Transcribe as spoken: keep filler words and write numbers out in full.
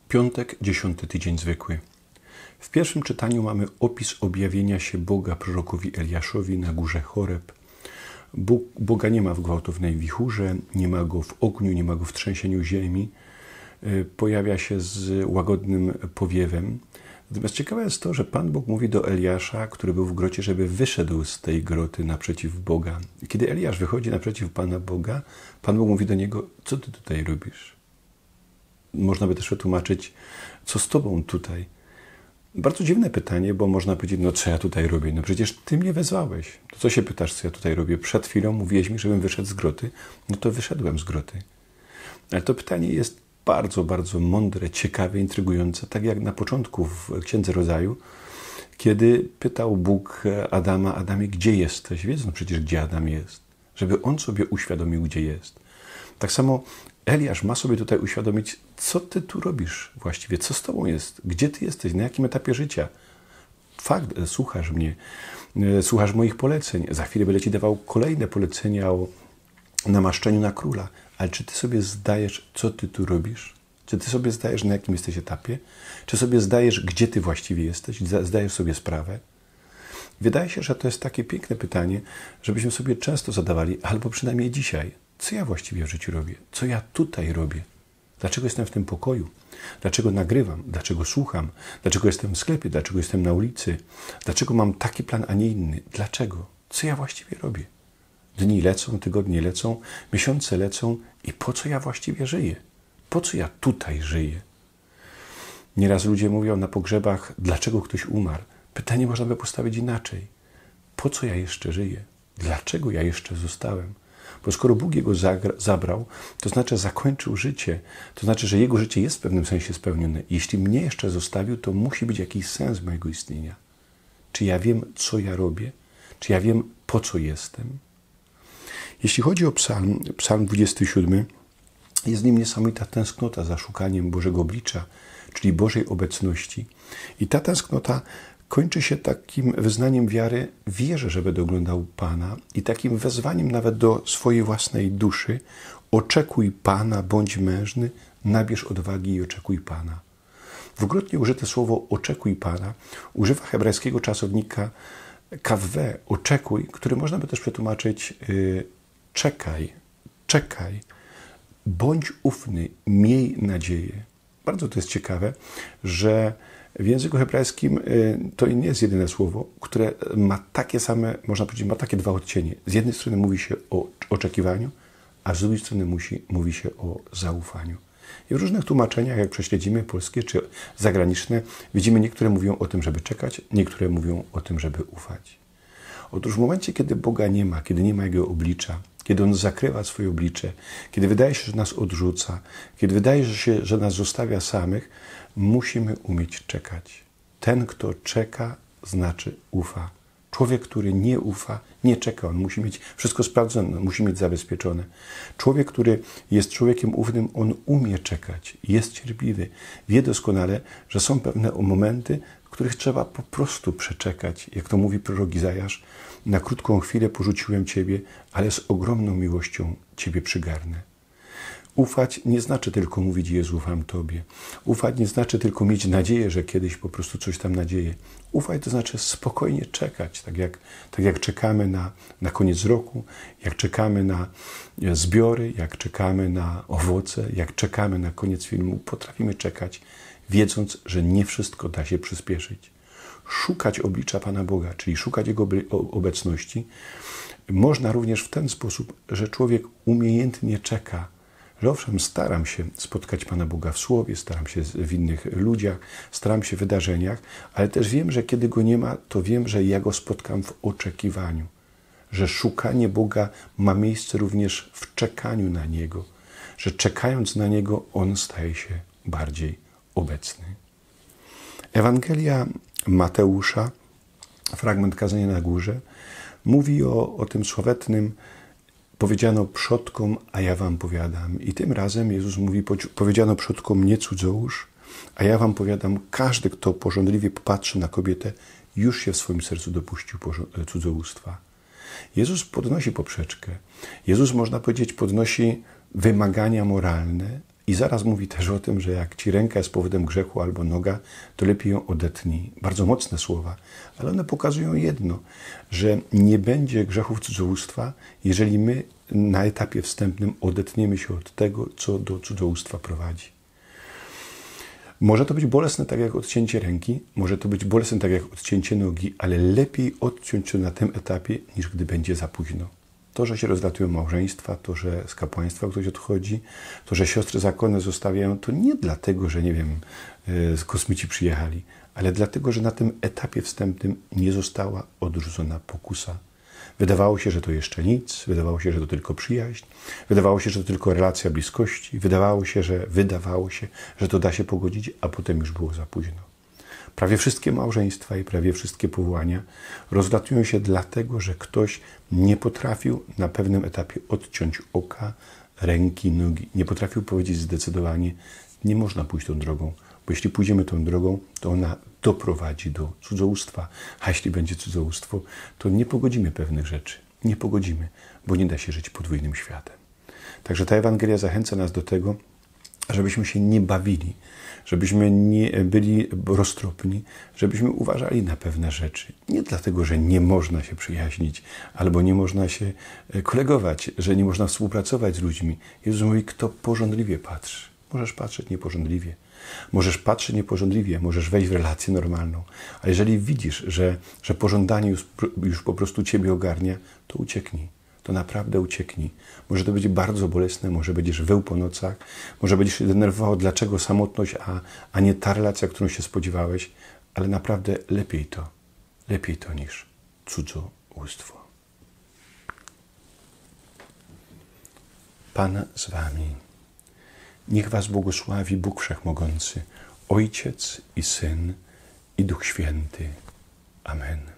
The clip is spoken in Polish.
Piątek, dziesiąty tydzień zwykły. W pierwszym czytaniu mamy opis objawienia się Boga prorokowi Eliaszowi na górze Choreb. Bóg, Boga nie ma w gwałtownej wichurze, nie ma Go w ogniu, nie ma Go w trzęsieniu ziemi. Pojawia się z łagodnym powiewem. Natomiast ciekawe jest to, że Pan Bóg mówi do Eliasza, który był w grocie, żeby wyszedł z tej groty naprzeciw Boga. Kiedy Eliasz wychodzi naprzeciw Pana Boga, Pan Bóg mówi do niego: co ty tutaj robisz? Można by też wytłumaczyć, co z tobą tutaj? Bardzo dziwne pytanie, bo można powiedzieć, no co ja tutaj robię? No przecież ty mnie wezwałeś. To co się pytasz, co ja tutaj robię? Przed chwilą mówiłeś mi, żebym wyszedł z groty. No to wyszedłem z groty. Ale to pytanie jest bardzo, bardzo mądre, ciekawe, intrygujące. Tak jak na początku w Księdze Rodzaju, kiedy pytał Bóg Adama: Adamie, gdzie jesteś? Wiedząc przecież, gdzie Adam jest. Żeby on sobie uświadomił, gdzie jest. Tak samo Eliasz ma sobie tutaj uświadomić, co ty tu robisz właściwie, co z tobą jest, gdzie ty jesteś, na jakim etapie życia. Fakt, słuchasz mnie, słuchasz moich poleceń. Za chwilę będę ci dawał kolejne polecenia o namaszczeniu na króla. Ale czy ty sobie zdajesz, co ty tu robisz? Czy ty sobie zdajesz, na jakim jesteś etapie? Czy sobie zdajesz, gdzie ty właściwie jesteś? Zdajesz sobie sprawę? Wydaje się, że to jest takie piękne pytanie, żebyśmy sobie często zadawali, albo przynajmniej dzisiaj. Co ja właściwie w życiu robię? Co ja tutaj robię? Dlaczego jestem w tym pokoju? Dlaczego nagrywam? Dlaczego słucham? Dlaczego jestem w sklepie? Dlaczego jestem na ulicy? Dlaczego mam taki plan, a nie inny? Dlaczego? Co ja właściwie robię? Dni lecą, tygodnie lecą, miesiące lecą i po co ja właściwie żyję? Po co ja tutaj żyję? Nieraz ludzie mówią na pogrzebach, dlaczego ktoś umarł. Pytanie można by postawić inaczej. Po co ja jeszcze żyję? Dlaczego ja jeszcze zostałem? Bo skoro Bóg jego zabrał, to znaczy zakończył życie. To znaczy, że jego życie jest w pewnym sensie spełnione. Jeśli mnie jeszcze zostawił, to musi być jakiś sens mojego istnienia. Czy ja wiem, co ja robię? Czy ja wiem, po co jestem? Jeśli chodzi o psalm, psalm dwudziesty siódmy, jest w nim niesamowita tęsknota za szukaniem Bożego oblicza, czyli Bożej obecności. I ta tęsknota kończy się takim wyznaniem wiary: wierzę, że będę oglądał Pana, i takim wezwaniem nawet do swojej własnej duszy: oczekuj Pana, bądź mężny, nabierz odwagi i oczekuj Pana. Dwukrotnie użyte słowo oczekuj Pana używa hebrajskiego czasownika kawwe, oczekuj, który można by też przetłumaczyć yy, czekaj, czekaj, bądź ufny, miej nadzieję. Bardzo to jest ciekawe, że w języku hebrajskim to nie jest jedyne słowo, które ma takie same, można powiedzieć, ma takie dwa odcienie. Z jednej strony mówi się o oczekiwaniu, a z drugiej strony musi, mówi się o zaufaniu. I w różnych tłumaczeniach, jak prześledzimy, polskie czy zagraniczne, widzimy, niektóre mówią o tym, żeby czekać, niektóre mówią o tym, żeby ufać. Otóż w momencie, kiedy Boga nie ma, kiedy nie ma Jego oblicza, kiedy On zakrywa swoje oblicze, kiedy wydaje się, że nas odrzuca, kiedy wydaje się, że nas zostawia samych, musimy umieć czekać. Ten, kto czeka, znaczy ufa. Człowiek, który nie ufa, nie czeka. On musi mieć wszystko sprawdzone, musi mieć zabezpieczone. Człowiek, który jest człowiekiem ufnym, on umie czekać, jest cierpliwy. Wie doskonale, że są pewne momenty, w których trzeba po prostu przeczekać. Jak to mówi prorok Izajasz: na krótką chwilę porzuciłem Ciebie, ale z ogromną miłością Ciebie przygarnę. Ufać nie znaczy tylko mówić: Jezu, ufam Tobie. Ufać nie znaczy tylko mieć nadzieję, że kiedyś po prostu coś tam nadzieję. Ufać to znaczy spokojnie czekać, tak jak, tak jak czekamy na, na koniec roku, jak czekamy na zbiory, jak czekamy na owoce, jak czekamy na koniec filmu. Potrafimy czekać, wiedząc, że nie wszystko da się przyspieszyć. Szukać oblicza Pana Boga, czyli szukać Jego obecności, można również w ten sposób, że człowiek umiejętnie czeka. Że owszem, staram się spotkać Pana Boga w Słowie, staram się w innych ludziach, staram się w wydarzeniach, ale też wiem, że kiedy Go nie ma, to wiem, że ja Go spotkam w oczekiwaniu. Że szukanie Boga ma miejsce również w czekaniu na Niego. Że czekając na Niego, On staje się bardziej obecny. Ewangelia Mateusza, fragment Kazania na Górze, mówi o, o tym sławetnym: powiedziano przodkom, a ja wam powiadam. I tym razem Jezus mówi: powiedziano przodkom, nie cudzołóż, a ja wam powiadam, każdy, kto pożądliwie popatrzy na kobietę, już się w swoim sercu dopuścił cudzołóstwa. Jezus podnosi poprzeczkę. Jezus, można powiedzieć, podnosi wymagania moralne I zaraz mówi też o tym, że jak ci ręka jest powodem grzechu albo noga, to lepiej ją odetnij. Bardzo mocne słowa, ale one pokazują jedno, że nie będzie grzechów cudzołóstwa, jeżeli my na etapie wstępnym odetniemy się od tego, co do cudzołóstwa prowadzi. Może to być bolesne tak jak odcięcie ręki, może to być bolesne tak jak odcięcie nogi, ale lepiej odciąć się na tym etapie, niż gdy będzie za późno. To, że się rozlatują małżeństwa, to, że z kapłaństwa ktoś odchodzi, to, że siostry zakonne zostawiają, to nie dlatego, że nie wiem, z kosmici przyjechali, ale dlatego, że na tym etapie wstępnym nie została odrzucona pokusa. Wydawało się, że to jeszcze nic, wydawało się, że to tylko przyjaźń, wydawało się, że to tylko relacja bliskości, wydawało się, że wydawało się, że to da się pogodzić, a potem już było za późno. Prawie wszystkie małżeństwa i prawie wszystkie powołania rozlatują się dlatego, że ktoś nie potrafił na pewnym etapie odciąć oka, ręki, nogi. Nie potrafił powiedzieć zdecydowanie, nie można pójść tą drogą, bo jeśli pójdziemy tą drogą, to ona doprowadzi do cudzołóstwa. A jeśli będzie cudzołóstwo, to nie pogodzimy pewnych rzeczy. Nie pogodzimy, bo nie da się żyć podwójnym światem. Także ta Ewangelia zachęca nas do tego, żebyśmy się nie bawili, żebyśmy nie byli roztropni, żebyśmy uważali na pewne rzeczy. Nie dlatego, że nie można się przyjaźnić, albo nie można się kolegować, że nie można współpracować z ludźmi. Jezus mówi, kto pożądliwie patrzy. Możesz patrzeć niepożądliwie. Możesz patrzeć niepożądliwie, możesz wejść w relację normalną. A jeżeli widzisz, że, że pożądanie już, już po prostu ciebie ogarnia, to ucieknij. To naprawdę ucieknij. Może to być bardzo bolesne, może będziesz wył po nocach, może będziesz się denerwował, dlaczego samotność, a, a nie ta relacja, którą się spodziewałeś, ale naprawdę lepiej to, lepiej to niż cudzołóstwo. Pan z wami. Niech was błogosławi Bóg Wszechmogący, Ojciec i Syn i Duch Święty. Amen.